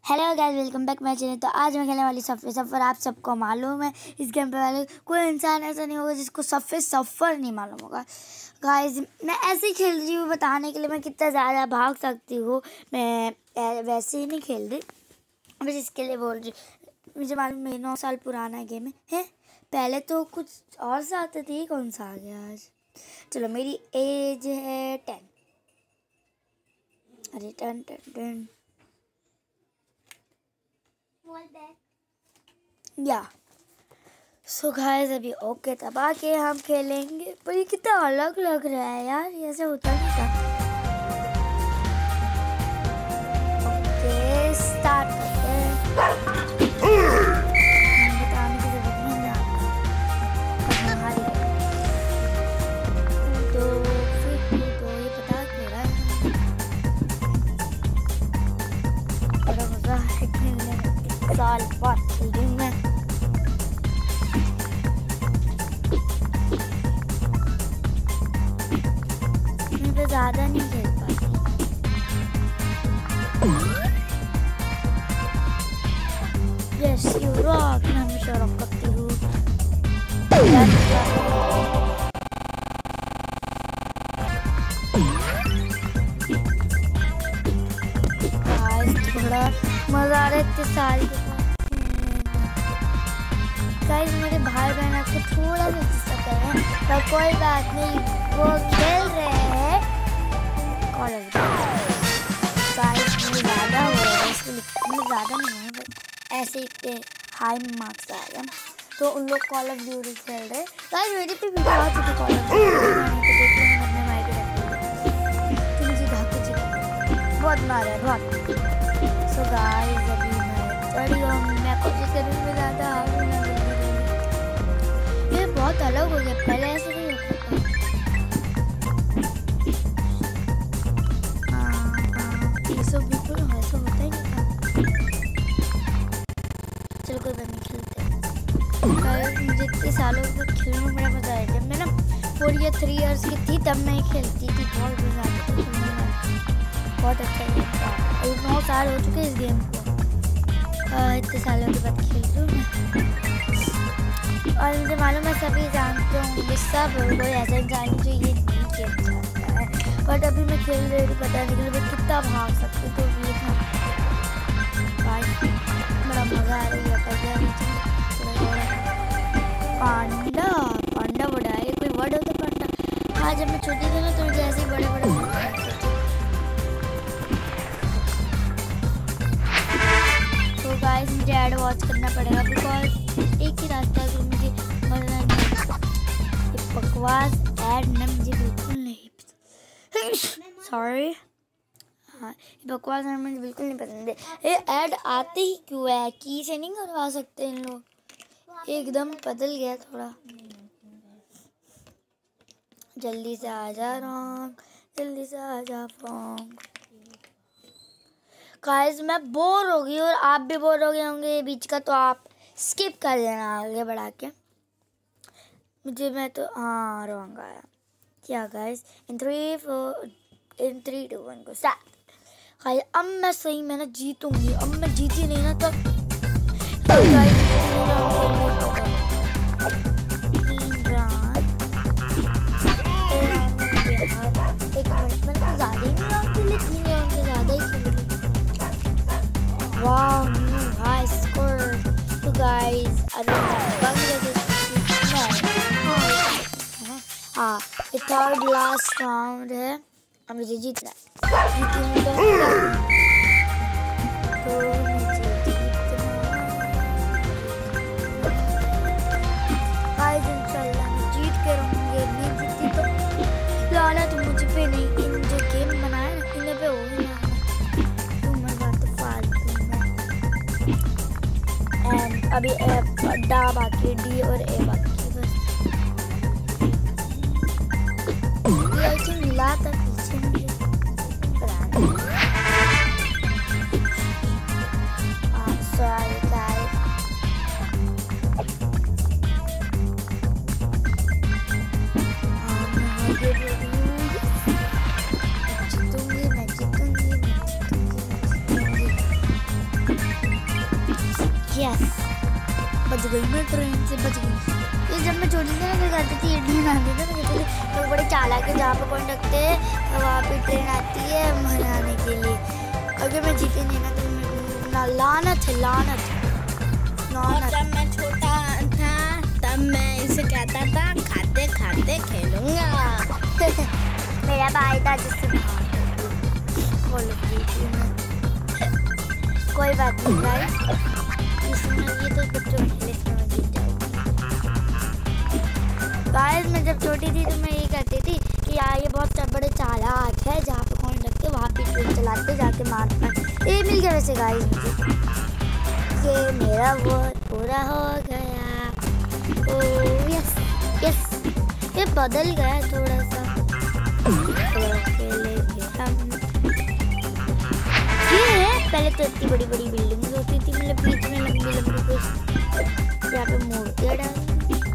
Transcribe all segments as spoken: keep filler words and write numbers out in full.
Hello guys, welcome back my channel. तो आज मैं खेलने वाली सबवे सफ़र। आप सबको मालूम है इस गेम पे वाले कोई इंसान ऐसा नहीं होगा जिसको सबवे सफ़र नहीं मालूम होगा। गाइस मैं ऐसे ही खेल रही हूँ बताने के लिए मैं कितना ज़्यादा भाग सकती हूँ। मैं वैसे ही नहीं खेल रही, बस इसके लिए बोल रही। मुझे मालूम है नौ साल पुराना गेम है, है? पहले तो कुछ और सा आता था, कौन सा आ गया आज? चलो मेरी एज है टेन। अरे टेन टेन टेन या सो गाइस अभी ओके तब आके हम खेलेंगे। पर ये कितना अलग लग रहा है यार, ये ऐसे होता नहीं था। ओके स्टार्ट करते हैं। हम बताने की जरूरत नहीं है आपको, हमारी तो फिर तो ये पता क्यों रहा है। बड़ा मजा है खेलने में, साल बाद खेल रही हूँ मैं। मैं तो ज़्यादा नहीं खेल पाती। यस यू रॉक, मैं हमेशा रॉक करती हूँ। थोड़ा मज़ा आ रहा है इतने साल के गाइस। मेरे भाई बहन आपको थोड़ा सा डिस्टर्ब कर रहे हैं, पर कोई बात नहीं, वो खेल रहे हैं कॉल ऑफ ड्यूटी। गाइस मुझे ज़्यादा हो रहा है, इसको लिखने ज़्यादा नहीं है, बस ऐसे ही हाई मार्क्स आ गया। तो उन लोग कॉल ऑफ ड्यूटी खेल रहे हैं। गाइस मेरे पे वीडियो आ चुकी कॉल ऑफ ड्यूटी, अपने माइक रखती तो मुझे धाके जी बहुत मारा है बहुत। सो गाइस अभी मैं चढ़ी हूँ, मैं कोशिश करूँगी ज़्यादा आगे ना जल्दी। ये बहुत अलग हो गया, पहले ऐसे नहीं होता था। हाँ हाँ ये सब बिल्कुल ऐसा होता ही नहीं था। चलो कोई बात नहीं, खेलते हैं। मुझे इतने सालों तक खेलने में बड़ा मज़ा आया। जब मैं ना फोर या थ्री इयर्स की थी तब मैं खेलती थी, बहुत मज़ा आता था खेलने में, बहुत अच्छा गेम था। और नौ साल हो चुके इस गेम को, इतने सालों के बाद खेल रही हूँ मैं। और मुझे मालूम है सभी जानते होंगे, सब कोई ऐसा इंसान जो ये नहीं खेल सकता है, बट अभी मैं खेल रही हूँ बताने के लिए मैं कितना भाग सकती हूँ। तो ये था बड़ा मज़ा आ रही है। पांडा पांडा बड़ा है, कोई वर्ड होता पांडा? हाँ जब मैं छोटी थी ना तो मुझे ऐसे बड़े बड़े गाइस मुझे ऐड वॉच करना पड़ेगा, बिकॉज एक ही रास्ता है मुझे मरना नहीं। ये बकवास ऐड ना मुझे बिल्कुल नहीं सॉरी हाँ ये बकवास ऐड मुझे बिल्कुल नहीं पसंद है। ये ऐड आते ही क्यों है? की से नहीं करवा सकते इन लोग? एकदम बदल गया थोड़ा। जल्दी से आ जा रॉन्ग, जल्दी से आ जा रॉन्ग। गाइस मैं बोर हो गई और आप भी बोर हो गए होंगे बीच का, तो आप स्किप कर देना आगे बढ़ा के। मुझे मैं तो हाँ रॉन्ग आया क्या guys? In three four in three two one को स्टार्ट। गाइस अब मैं सही में ना जीतूंगी। अब मैं जीती नहीं ना तो एक मिनट मैंने तो ज़्यादा ही नहीं राउंड खेले, तीन राउंड से ज़्यादा ही खेले। Wow, new high score. So guys, अभी हाँ ये थर्ड लास्ट राउंड है, अब मुझे जीतना है। जीतूंगी तो मुझे जीतना। गाइस इंशाल्लाह मैं जीत के रहूँगी। नहीं जीती तो लाना तो मुझ पे नहीं, इन जो गेम बनाए ना इन्हें पे होगी ना। एंड अभी डा बाकी, डी और ए बाकी बस। ये आई थिंक मिला था पीछे मुझे पता नहीं। हाँ सॉरी गाइस। हाँ मैं जीतूंगी, मैं जीतूंगी, मैं जीतूंगी, मैं जीतूंगी। यस, बच गई मैं, ट्रेन से बच गई। ये जब मैं छोटी थी ना मैं करती थी इडली बनाती थी, मैं कहती थी लोग बड़े चालाक है, जहाँ पर कौन रखते हैं वहाँ पे ट्रेन आती है मनाने के लिए। अगर मैं जीती नहीं ना तो ना लानत है, लानत और जब मैं छोटा था तब मैं इसे कहता था खाते खाते खेलूंगा। मेरा भाई था जिससे कोई बात नहीं गाइस, इसमें ये तो बच्चों खेले इसमें जीत जाऊंगी। गाइस मैं जब छोटी थी तो मैं ये कहती थी कि यार ये बहुत बड़े चालाक है, जहाँ पे कौन रखते वहाँ पे ट्रेन चलाते जाके मारते। ये मिल गया वैसे गाइस मुझे, ये मेरा वर्ड पूरा हो गया। ओह यस यस, ये बदल गया थोड़ा सा। ये है, पहले तो इतनी बड़ी बड़ी बिल्डिंग होती थी, मतलब बीच में लंबी लंबी कुछ यहाँ पे मूर्तियाँ डाली।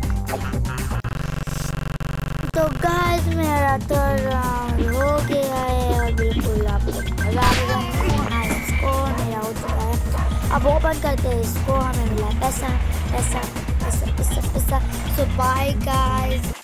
तो गाइस मेरा तो राउंड हो गया है और बिल्कुल आपको मजा आ गया। इसको मेरा हो चुका है, अब ओपन करते हैं इसको, हमें मिला पैसा पैसा पैसा पैसा पैसा। So bye guys.